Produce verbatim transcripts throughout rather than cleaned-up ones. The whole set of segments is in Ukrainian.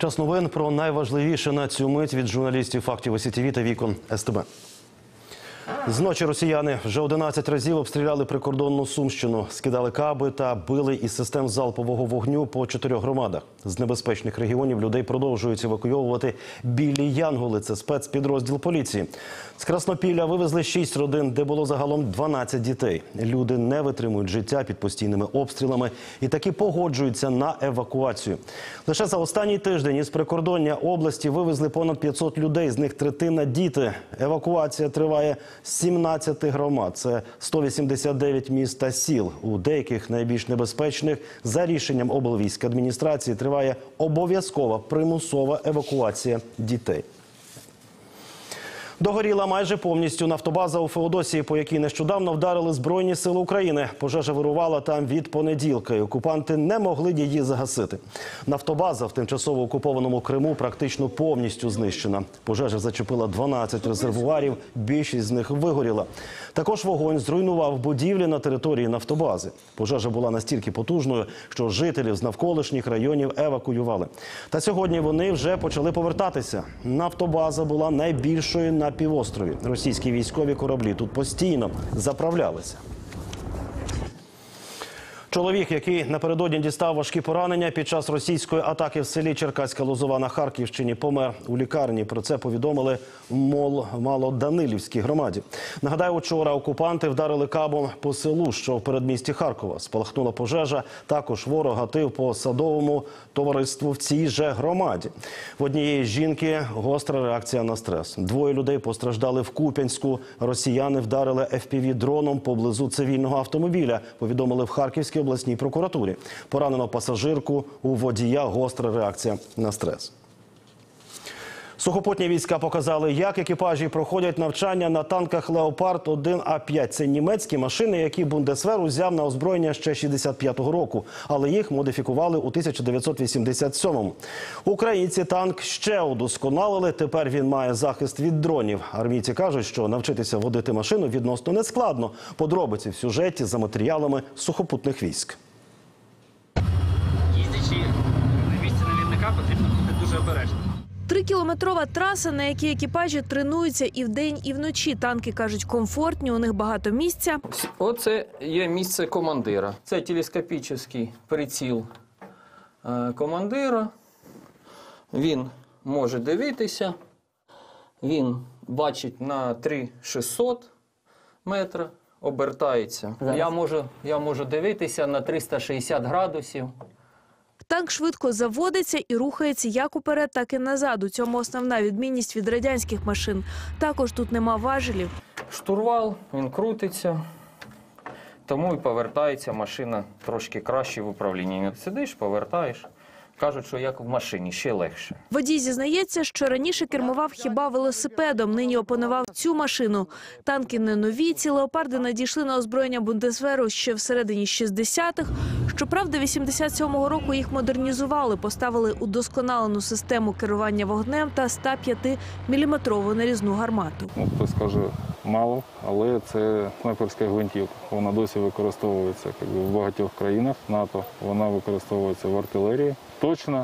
Час новин про найважливіше на цю мить від журналістів «Фактів СІТВ» та вікон СТБ. Зночі росіяни вже одинадцять разів обстріляли прикордонну Сумщину, скидали каби та били із систем залпового вогню по чотирьох громадах. З небезпечних регіонів людей продовжують евакуйовувати «Білі Янголи» – це спецпідрозділ поліції. З Краснопілля вивезли шість родин, де було загалом дванадцять дітей. Люди не витримують життя під постійними обстрілами і таки погоджуються на евакуацію. Лише за останній тиждень із прикордоння області вивезли понад п'ятсот людей, з них третина – діти. Евакуація триває з сімнадцяти громад. Це сто вісімдесят дев'ять міст та сіл. У деяких найбільш небезпечних за рішенням облвійськадміністрації триває обов'язкова примусова евакуація дітей. Догоріла майже повністю нафтобаза у Феодосії, по якій нещодавно вдарили Збройні сили України. Пожежа вирувала там від понеділка, і окупанти не могли її загасити. Нафтобаза в тимчасово окупованому Криму практично повністю знищена. Пожежа зачепила дванадцять резервуарів, більшість з них вигоріла. Також вогонь зруйнував будівлі на території нафтобази. Пожежа була настільки потужною, що жителів з навколишніх районів евакуювали. Та сьогодні вони вже почали повертатися. Нафтобаза була найбільшою на півострові. Російські військові кораблі тут постійно заправлялися. Чоловік, який напередодні дістав важкі поранення під час російської атаки в селі Черкаська Лозова на Харківщині, помер у лікарні. Про це повідомили в Малоданилівській громаді. Нагадаю, вчора окупанти вдарили кабом по селу, що в передмісті Харкова. Спалахнула пожежа. Також ворог гатив по садовому товариству в цій же громаді. В однієї жінки гостра реакція на стрес. Двоє людей постраждали в Куп'янську. Росіяни вдарили еф пі ві-дроном поблизу цивільного автомобіля, повідомили в Харківській обласній прокуратурі. Поранено пасажирку, у водія гостра реакція на стрес. Сухопутні війська показали, як екіпажі проходять навчання на танках «Леопард один А п'ять». Це німецькі машини, які Бундесвер узяв на озброєння ще шістдесят п'ятого року, але їх модифікували у тисяча дев'ятсот вісімдесят сьомому. Українці танк ще удосконалили, тепер він має захист від дронів. Армійці кажуть, що навчитися водити машину відносно нескладно. Подробиці в сюжеті за матеріалами сухопутних військ. Їздячи на місці навідника, потрібно бути дуже обережним. Трикілометрова траса, на якій екіпажі тренуються і вдень, і вночі. Танки, кажуть, комфортні, у них багато місця. Оце є місце командира. Це телескопічний приціл командира. Він може дивитися. Він бачить на три тисячі шістсот метрів, обертається. Я можу, я можу дивитися на триста шістдесят градусів. Танк швидко заводиться і рухається як уперед, так і назад. У цьому основна відмінність від радянських машин. Також тут нема важелів. Штурвал, він крутиться, тому і повертається машина трошки краще в управлінні. Сидиш, повертаєш. Кажуть, що як в машині, ще легше. Водій зізнається, що раніше кермував хіба велосипедом, нині опанував цю машину. Танки не нові, ці «Леопарди» надійшли на озброєння Бундесверу ще всередині шістдесятих. Щоправда, вісімдесят сьомого року їх модернізували, поставили удосконалену систему керування вогнем та сто п'ять міліметрову нарізну гармату. Ну, хтось скаже, мало, але це снайперська гвинтівка. Вона досі використовується якби, в багатьох країнах НАТО. Вона використовується в артилерії. Точна,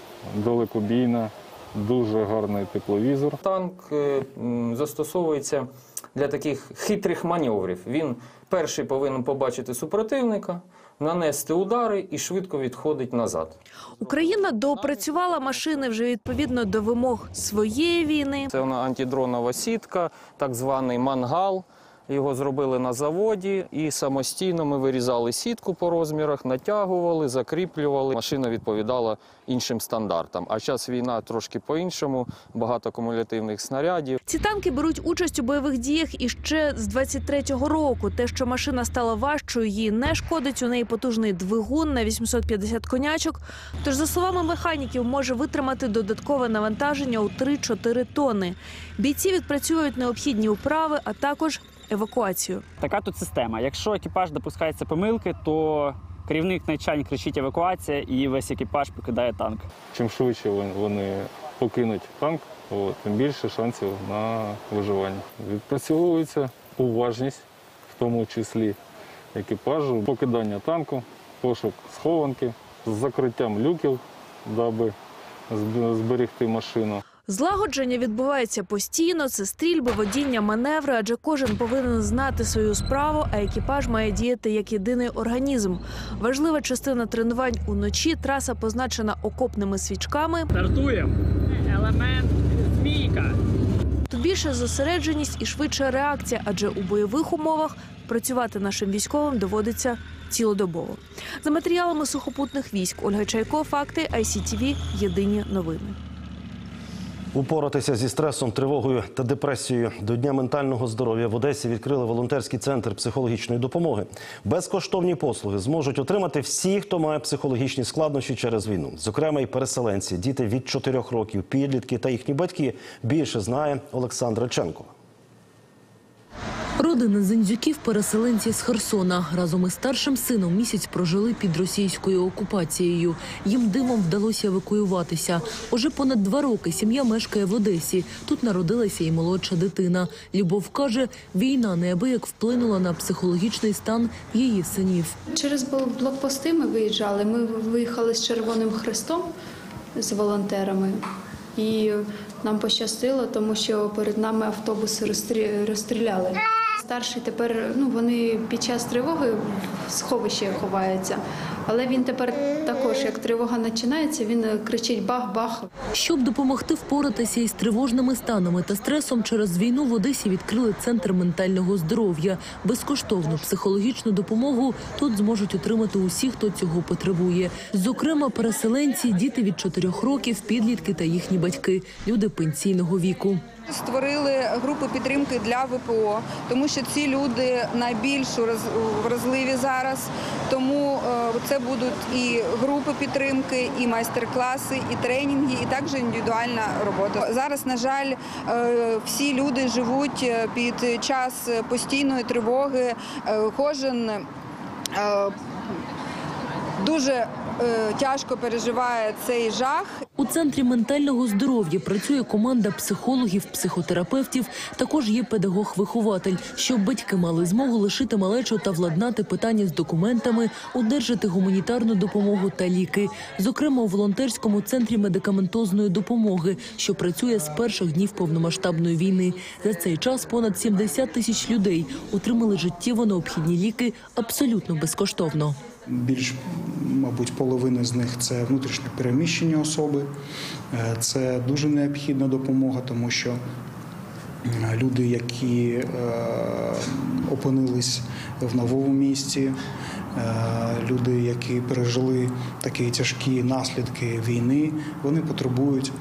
далекобійна, дуже гарний тепловізор. Танк е, застосовується для таких хитрих маневрів. Він перший повинен побачити супротивника, нанести удари і швидко відходить назад. Україна доопрацювала машини вже відповідно до вимог своєї війни. Це вона антидронова сітка, так званий мангал. Його зробили на заводі і самостійно ми вирізали сітку по розмірах, натягували, закріплювали. Машина відповідала іншим стандартам. А зараз війна трошки по-іншому, багато кумулятивних снарядів. Ці танки беруть участь у бойових діях іще з двадцять третього року. Те, що машина стала важчою, їй не шкодить. У неї потужний двигун на вісімсот п'ятдесят конячок. Тож, за словами механіків, може витримати додаткове навантаження у три-чотири тонни. Бійці відпрацюють необхідні вправи, а також евакуацію. Така тут система. Якщо екіпаж допускається помилки, то керівник начальник кричить «евакуація» і весь екіпаж покидає танк. Чим швидше вони покинуть танк, тим більше шансів на виживання. Відпрацьовується уважність, в тому числі екіпажу, покидання танку, пошук схованки з закриттям люків, даби зб- зберегти машину. Злагодження відбувається постійно. Це стрільби, водіння, маневри, адже кожен повинен знати свою справу, а екіпаж має діяти як єдиний організм. Важлива частина тренувань уночі. Траса позначена окопними свічками. Стартуємо. Елемент змійка. Тут більша зосередженість і швидша реакція, адже у бойових умовах працювати нашим військовим доводиться цілодобово. За матеріалами сухопутних військ Ольга Чайко, факти, ай сі ті ві, єдині новини. Упоратися зі стресом, тривогою та депресією. До Дня ментального здоров'я в Одесі відкрили волонтерський центр психологічної допомоги. Безкоштовні послуги зможуть отримати всі, хто має психологічні складнощі через війну. Зокрема, і переселенці, діти від чотирьох років, підлітки та їхні батьки. Більше знає Олександра Ченкова. Родина Зиндзюків – переселенці з Херсона. Разом із старшим сином місяць прожили під російською окупацією. Їм дивом вдалося евакуюватися. Уже понад два роки сім'я мешкає в Одесі. Тут народилася і молодша дитина. Любов каже, війна неабияк вплинула на психологічний стан її синів. Через блокпости ми виїжджали. Ми виїхали з Червоним Хрестом, з волонтерами. І нам пощастило, тому що перед нами автобуси розстрі- розстріляли. Старший тепер, ну, вони під час тривоги в сховищі ховаються. Але він тепер також, як тривога починається, він кричить бах-бах. Щоб допомогти впоратися із тривожними станами та стресом, через війну в Одесі відкрили центр ментального здоров'я. Безкоштовну психологічну допомогу тут зможуть отримати усі, хто цього потребує. Зокрема, переселенці, діти від чотирьох років, підлітки та їхні батьки, люди пенсійного віку. Створили групи підтримки для ве пе о, тому що ці люди найбільш вразливі зараз. Тому це будуть і групи підтримки, і майстер-класи, і тренінги, і також індивідуальна робота. Зараз, на жаль, всі люди живуть під час постійної тривоги. Кожен дуже тяжко переживає цей жах. У центрі ментального здоров'я працює команда психологів, психотерапевтів, також є педагог-вихователь, щоб батьки мали змогу лишити малечу та владнати питання з документами, одержати гуманітарну допомогу та ліки. Зокрема, у волонтерському центрі медикаментозної допомоги, що працює з перших днів повномасштабної війни. За цей час понад сімдесят тисяч людей отримали життєво необхідні ліки абсолютно безкоштовно. Більш, мабуть, половина з них – це внутрішньо переміщені особи. Це дуже необхідна допомога, тому що люди, які опинились в новому місті, люди, які пережили такі тяжкі наслідки війни, вони потребують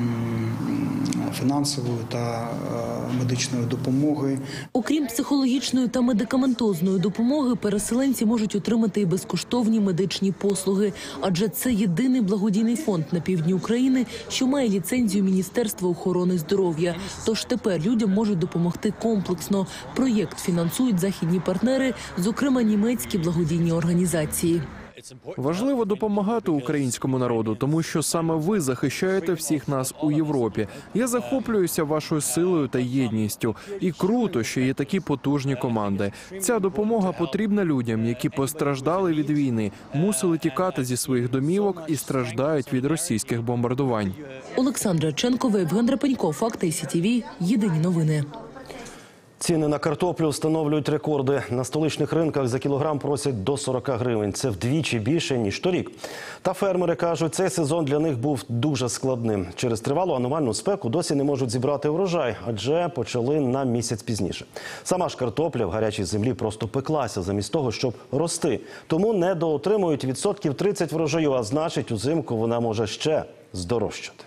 фінансової та медичної допомоги. Окрім психологічної та медикаментозної допомоги, переселенці можуть отримати і безкоштовні медичні послуги. Адже це єдиний благодійний фонд на півдні України, що має ліцензію Міністерства охорони здоров'я. Тож тепер людям можуть допомогти комплексно. Проєкт фінансують західні партнери, зокрема німецькі благодійні організації. Важливо допомагати українському народу, тому що саме ви захищаєте всіх нас у Європі. Я захоплююся вашою силою та єдністю. І круто, що є такі потужні команди. Ця допомога потрібна людям, які постраждали від війни, мусили тікати зі своїх домівок і страждають від російських бомбардувань. Олександра Ченкова, Євген Рапенько, факти ай сі ті ві, єдині новини. Ціни на картоплю встановлюють рекорди. На столичних ринках за кілограм просять до сорока гривень. Це вдвічі більше, ніж торік. Та фермери кажуть, цей сезон для них був дуже складним. Через тривалу аномальну спеку досі не можуть зібрати врожай, адже почали на місяць пізніше. Сама ж картопля в гарячій землі просто пеклася замість того, щоб рости. Тому недоотримують відсотків тридцять врожаю, а значить, узимку вона може ще здорожчати.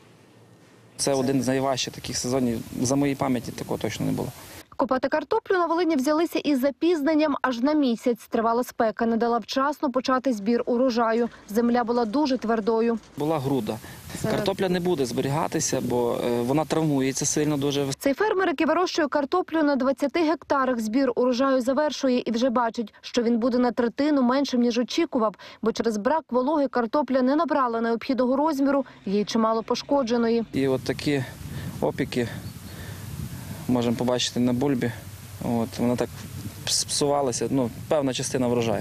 Це один з найважчих таких сезонів. За моїй пам'яті такого точно не було. Копати картоплю на Волині взялися із запізненням. Аж на місяць тривала спека, не дала вчасно почати збір урожаю. Земля була дуже твердою. Була груда. Картопля не буде зберігатися, бо вона травмується сильно дуже. Цей фермер, який вирощує картоплю на двадцяти гектарах, збір урожаю завершує і вже бачить, що він буде на третину меншим, ніж очікував, бо через брак вологи картопля не набрала необхідного розміру, їй чимало пошкодженої. І от такі опіки можемо побачити на бульбі. От, вона так псувалася, ну, певна частина врожаю.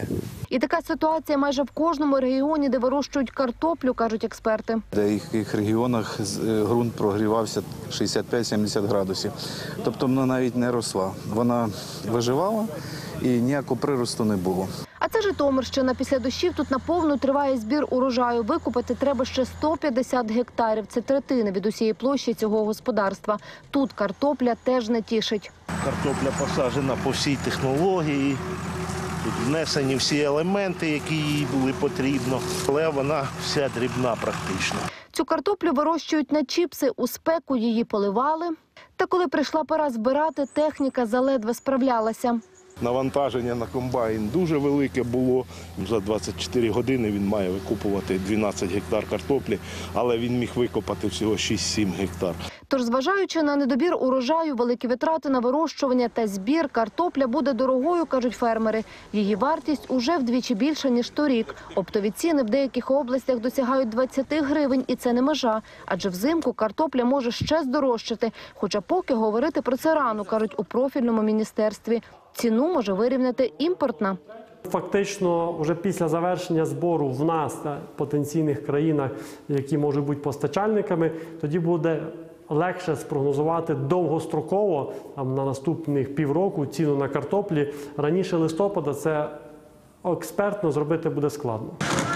І така ситуація майже в кожному регіоні, де вирощують картоплю, кажуть експерти. В деяких регіонах ґрунт прогрівався шістдесят п'ять - сімдесят градусів. Тобто вона навіть не росла. Вона виживала і ніякого приросту не було. А це Житомирщина. Після дощів тут наповну триває збір урожаю. Викупити треба ще сто п'ятдесят гектарів. Це третина від усієї площі цього господарства. Тут картопля теж не тішить. Картопля посаджена по всій технології. Тут внесені всі елементи, які їй були потрібно, але вона вся дрібна практично. Цю картоплю вирощують на чіпси, у спеку її поливали. Та коли прийшла пора збирати, техніка заледве справлялася. Навантаження на комбайн дуже велике було. За двадцять чотири години він має викопувати дванадцять гектар картоплі, але він міг викопати всього шість - сім гектар. Тож, зважаючи на недобір урожаю, великі витрати на вирощування та збір, картопля буде дорогою, кажуть фермери. Її вартість уже вдвічі більша, ніж торік. Оптові ціни в деяких областях досягають двадцять гривень, і це не межа. Адже взимку картопля може ще здорожчати. Хоча поки говорити про це рано, кажуть у профільному міністерстві. Ціну може вирівняти імпортна. Фактично, вже після завершення збору в нас, в потенційних країнах, які можуть бути постачальниками, тоді буде легше спрогнозувати довгостроково, там, на наступних півроку, ціну на картоплі. Раніше листопада це експертно зробити буде складно.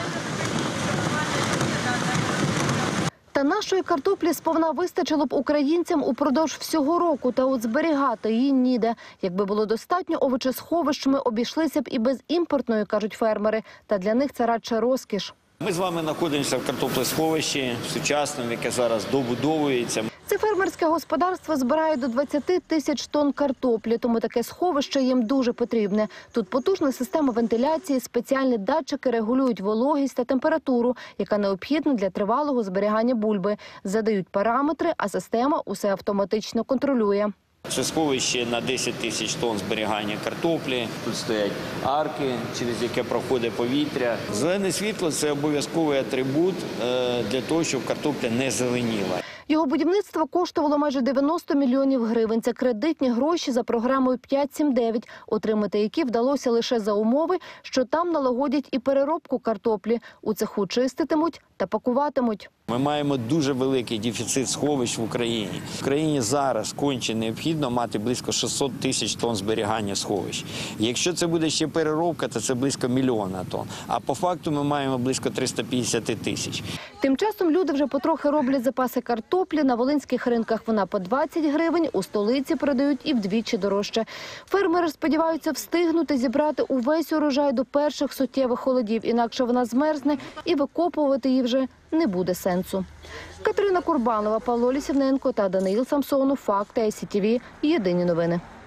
Та нашої картоплі сповна вистачило б українцям упродовж всього року, та от зберігати її ніде. Якби було достатньо овочесховищ, ми обійшлися б і без імпортної, кажуть фермери. Та для них це радше розкіш. Ми з вами знаходимося в картоплесховищі сучасному, яке зараз добудовується. Це фермерське господарство збирає до двадцяти тисяч тонн картоплі, тому таке сховище їм дуже потрібне. Тут потужна система вентиляції, спеціальні датчики регулюють вологість та температуру, яка необхідна для тривалого зберігання бульби. Задають параметри, а система усе автоматично контролює. Це сховище на десять тисяч тонн зберігання картоплі. Тут стоять арки, через яке проходить повітря. Зелене світло – це обов'язковий атрибут для того, щоб картопля не зеленіла. Його будівництво коштувало майже дев'яносто мільйонів гривень. Це кредитні гроші за програмою п'ять сім дев'ять, отримати які вдалося лише за умови, що там налагодять і переробку картоплі. У цеху чиститимуть та пакуватимуть. Ми маємо дуже великий дефіцит сховищ в Україні. В країні зараз конче необхідно мати близько шістсот тисяч тонн зберігання сховищ. Якщо це буде ще переробка, то це близько мільйона тонн. А по факту ми маємо близько триста п'ятдесят тисяч. Тим часом люди вже потрохи роблять запаси картоплі. На волинських ринках вона по двадцять гривень, у столиці продають і вдвічі дорожче. Фермери сподіваються встигнути зібрати увесь урожай до перших суттєвих холодів, інакше вона змерзне і викопувати її вже не буде сенсу. Катерина Курбанова, Павло Лісівненко та Даниїл Самсонов. Факти ай сі ті ві. Єдині новини.